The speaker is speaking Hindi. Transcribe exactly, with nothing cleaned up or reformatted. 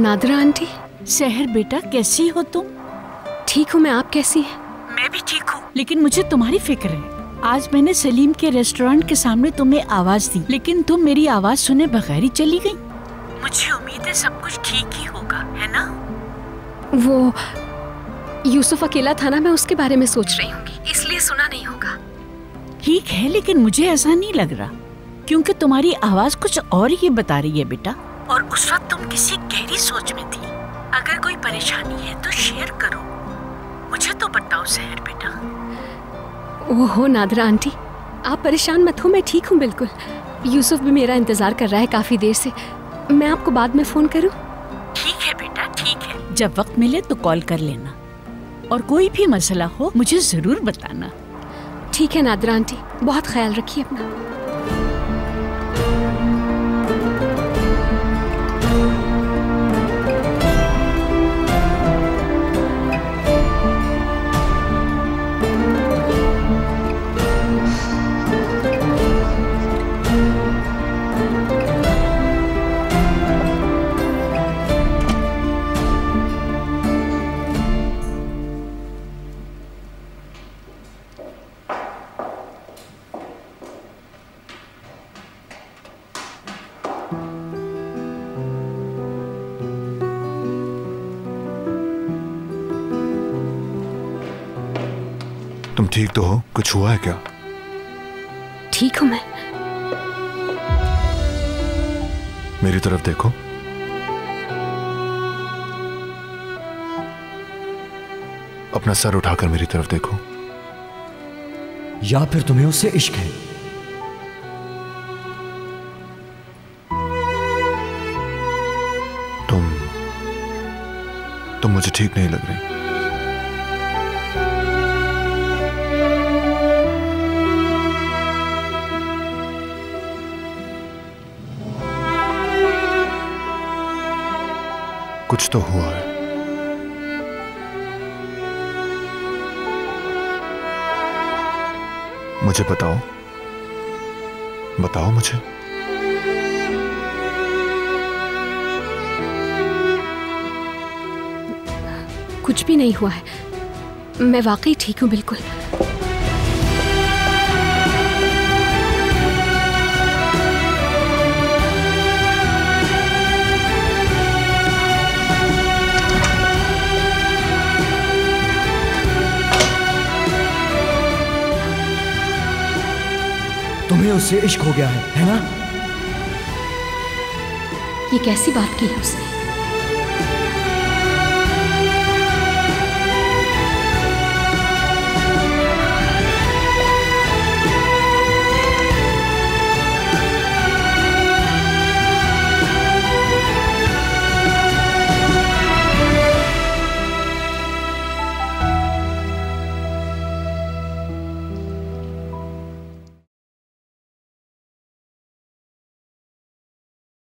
नादरा आंटी। सहर बेटा, कैसी हो तुम? ठीक हूँ मैं, आप कैसी हैं? मैं भी ठीक हूँ, लेकिन मुझे तुम्हारी फिक्र है। आज मैंने सलीम के रेस्टोरेंट के सामने तुम्हें आवाज दी, लेकिन तुम मेरी आवाज सुने बगैर ही चली गई। मुझे उम्मीद है सब कुछ ठीक ही होगा, है ना? वो यूसुफ अकेला था ना, मैं उसके बारे में सोच रही होंगी, इसलिए सुना नहीं होगा। ठीक है, लेकिन मुझे ऐसा नहीं लग रहा, क्योंकि तुम्हारी आवाज कुछ और ही बता रही है बेटा। और उस वक्त तुम किसी गहरी सोच में थी। अगर कोई परेशानी है तो शेयर करो, मुझे तो बताओ सहर बेटा। ओहो नादरा आंटी, आप परेशान मत हो, मैं ठीक हूँ बिल्कुल। यूसुफ भी मेरा इंतजार कर रहा है काफी देर से। मैं आपको बाद में फोन करूँ? ठीक है बेटा, ठीक है। जब वक्त मिले तो कॉल कर लेना, और कोई भी मसला हो मुझे जरूर बताना। ठीक है नादरा आंटी, बहुत ख्याल रखिए अपना। तुम ठीक तो हो? कुछ हुआ है क्या? ठीक हूँ मैं। मेरी तरफ देखो। अपना सर उठाकर मेरी तरफ देखो। या फिर तुम्हें उससे इश्क है? तुम तुम मुझे ठीक नहीं लग रही। कुछ तो हुआ है। मुझे बताओ, बताओ मुझे। कुछ भी नहीं हुआ है, मैं वाकई ठीक हूँ बिल्कुल। तुम्हें उससे इश्क हो गया है, है ना? ये कैसी बात की है उसने?